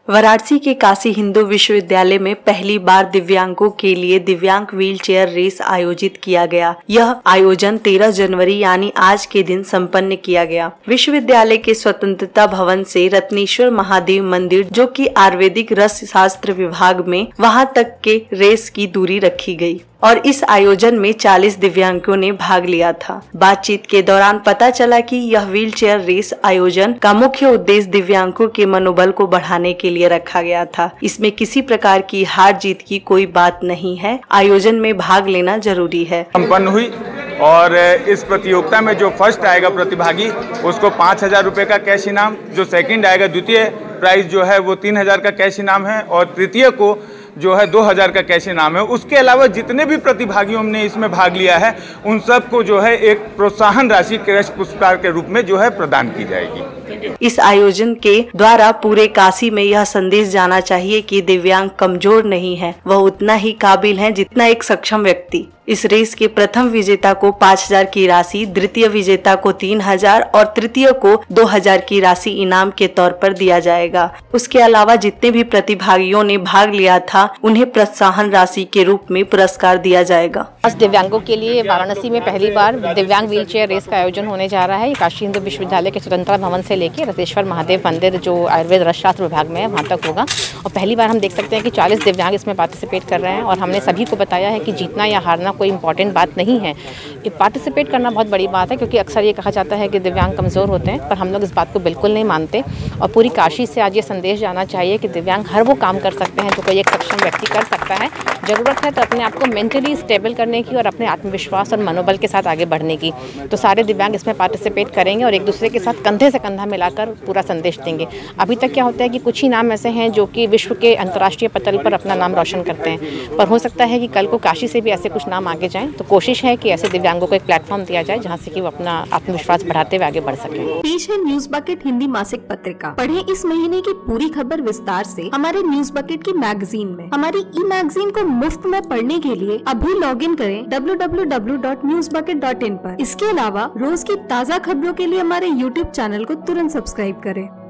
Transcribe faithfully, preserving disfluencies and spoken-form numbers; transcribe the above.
वाराणसी के काशी हिंदू विश्वविद्यालय में पहली बार दिव्यांगों के लिए दिव्यांग व्हील चेयर रेस आयोजित किया गया। यह आयोजन तेरह जनवरी यानी आज के दिन संपन्न किया गया। विश्वविद्यालय के स्वतंत्रता भवन से रत्नेश्वर महादेव मंदिर, जो कि आयुर्वेदिक रस शास्त्र विभाग में, वहां तक के रेस की दूरी रखी गई और इस आयोजन में चालीस दिव्यांगों ने भाग लिया था। बातचीत के दौरान पता चला कि यह व्हील चेयर रेस आयोजन का मुख्य उद्देश्य दिव्यांगों के मनोबल को बढ़ाने के लिए रखा गया था। इसमें किसी प्रकार की हार जीत की कोई बात नहीं है। आयोजन में भाग लेना जरूरी है। संपन्न हुई और इस प्रतियोगिता में जो फर्स्ट आएगा प्रतिभागी उसको पाँच हजार रूपए का कैश इनाम, जो सेकंड आएगा द्वितीय प्राइज जो है वो तीन हजार का कैश इनाम है और तृतीय को जो है दो हजार का कैश इनाम है। उसके अलावा जितने भी प्रतिभागियों ने इसमें भाग लिया है उन सबको जो है एक प्रोत्साहन राशि कैश पुरस्कार के रूप में जो है प्रदान की जाएगी। इस आयोजन के द्वारा पूरे काशी में यह संदेश जाना चाहिए कि दिव्यांग कमजोर नहीं है, वह उतना ही काबिल है जितना एक सक्षम व्यक्ति। इस रेस के प्रथम विजेता को पाँच हजार की राशि, द्वितीय विजेता को तीन हजार और तृतीय को दो हजार की राशि इनाम के तौर पर दिया जाएगा। उसके अलावा जितने भी प्रतिभागियों ने भाग लिया था उन्हें प्रोत्साहन राशि के रूप में पुरस्कार दिया जाएगा। आज दिव्यांगों के लिए वाराणसी में पहली बार दिव्यांग व्हील चेयर रेस का आयोजन होने जा रहा है। काशी हिंदू विश्वविद्यालय के स्वतंत्रता भवन से लेकर रत्नेश्वर महादेव मंदिर, जो आयुर्वेद रस शास्त्र विभाग में है, वहाँ तक होगा। और पहली बार हम देख सकते हैं कि चालीस दिव्यांग इसमें पार्टिसिपेट कर रहे हैं और हमने सभी को बताया है कि जीतना या हारना कोई इंपॉर्टेंट बात नहीं है। ये पार्टिसिपेट करना बहुत बड़ी बात है, क्योंकि अक्सर ये कहा जाता है कि दिव्यांग कमज़ोर होते हैं, पर हम लोग इस बात को बिल्कुल नहीं मानते। और पूरी काशी से आज ये संदेश जाना चाहिए कि दिव्यांग हर वो काम कर सकते हैं जो कोई एक सक्षम व्यक्ति कर सकता है। ज़रूरत है तो अपने आप को मेंटली स्टेबल करने की और अपने आत्मविश्वास और मनोबल के साथ आगे बढ़ने की। तो सारे दिव्यांग इसमें पार्टिसिपेट करेंगे और एक दूसरे के साथ कंधे से कंधा मिलाकर पूरा संदेश देंगे। अभी तक क्या होता है कि कुछ ही नाम ऐसे हैं जो कि विश्व के अंतर्राष्ट्रीय पटल पर अपना नाम रोशन करते हैं, पर हो सकता है कि कल को काशी से भी ऐसे कुछ नाम आगे जाएं। तो कोशिश है कि ऐसे दिव्यांगों को एक प्लेटफॉर्म दिया जाए जहां से कि वो अपना आत्मविश्वास बढ़ाते हुए आगे बढ़ सकें। पेश है न्यूज बकेट हिंदी मासिक पत्रिका। पढ़ें इस महीने की पूरी खबर विस्तार से हमारे न्यूज बकेट की मैगजीन में। हमारी ई मैगजीन को मुफ्त में पढ़ने के लिए अभी लॉग इन करें W W W dot news bucket dot in पर। इसके अलावा रोज की ताज़ा खबरों के लिए हमारे यूट्यूब चैनल को तुरंत सब्सक्राइब करें।